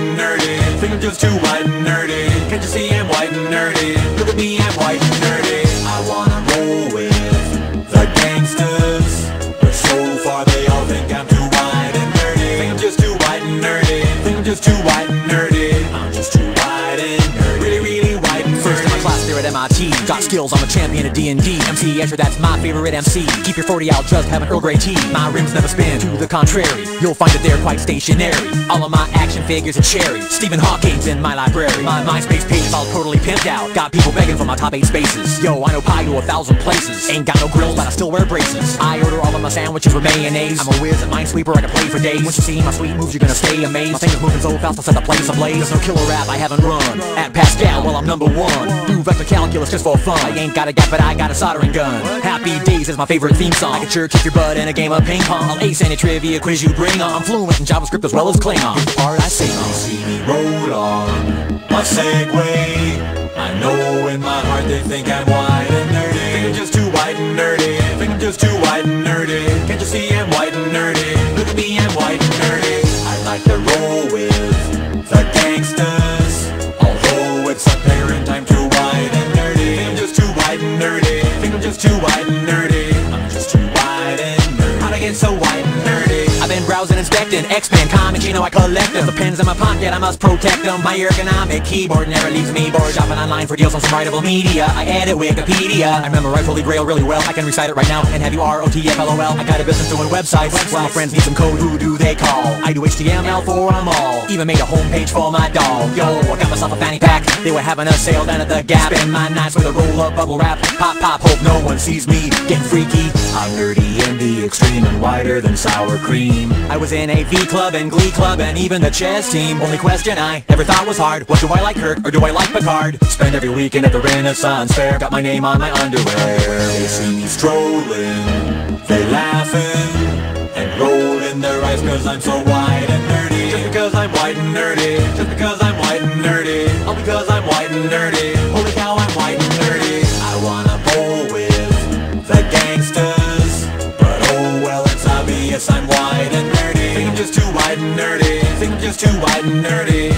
and nerdy. Think I'm just too white and nerdy. Can't you see I'm white and nerdy? Look at me, I'm white and nerdy. I wanna roll with the gangsters, but so far they all think I'm too white and nerdy. Think I'm just too white and nerdy. Think I'm just too white and nerdy. I'm just too white and nerdy. Really, really white and nerdy. First in my class there at MIT. Got skills, I'm a champion of D&D. MC Escher, that's my favorite MC. Keep your 40 out, just have an Earl Grey tea. My rims never spin, to the contrary. You'll find that they're quite stationary. All of my action figures are cherry. Stephen Hawking's in my library. My MySpace page is all totally pimped out. Got people begging for my top 8 spaces. Yo, I know pie to 1,000 places. Ain't got no grills, but I still wear braces. I order all of my sandwiches with mayonnaise. I'm a whiz at Minesweeper, I can play for days. Once you see my sweet moves, you're gonna stay amazed. My fingers moving so fast, I'll set the place ablaze. There's no killer rap I haven't run. At Pascal, well, I'm number 1. Do vector calculus just for fun. I ain't got a gap, but I got a soldering gun. Happy Days is my favorite theme song. I can sure kick your butt in a game of ping pong. I'll ace any trivia quiz you bring on. I'm fluent in JavaScript as well as Klingon. The part I sing on. See me roll on my Segway. I know in my heart they think I'm white and nerdy. Think I'm just too white and nerdy. Think I'm just too white and nerdy. Can't you see I'm white and nerdy? Look at me, I'm white and nerdy. I like to roll with the gangsters, although it's apparent I'm too white and nerdy. Think I'm just too white and nerdy. Think I'm just too white and nerdy. I'm just too white and nerdy. How'd I get so white and nerdy? I've been browsing, inspecting X-Men comics, you know I collect them. The pens in my pocket, I must protect them. My ergonomic keyboard never leaves me bored. Shopping online for deals on some writable media. I edit Wikipedia. I memorize Holy Grail really well. I can recite it right now and have you ROTFLOL. I got a business doing websites. Well, my friends need some code, who do they call? I do HTML for them all. Even made a homepage for my dog. Yo, I got myself a fanny pack. They were having a sale down at the Gap. Spend my nights with a roll-up bubble wrap. Pop, pop, hope no one sees me getting freaky. I'm nerdy in the extreme and whiter than sour cream. I was in AV Club and Glee Club and even the chess team. Only question I ever thought was hard: what do I like, Kirk, or do I like Picard? Spend every weekend at the Renaissance Fair. Got my name on my underwear. They see me strolling, they laughing and rolling their eyes cause I'm so white and nerdy. Just because I'm white and nerdy. Just because I'm white and nerdy. All because I'm white and nerdy. Holy cow, I'm white and nerdy. I wanna bowl with the gangsters, but oh well, it's obvious I'm white and nerdy. Think I'm just too white and nerdy. Think I'm just too white and nerdy.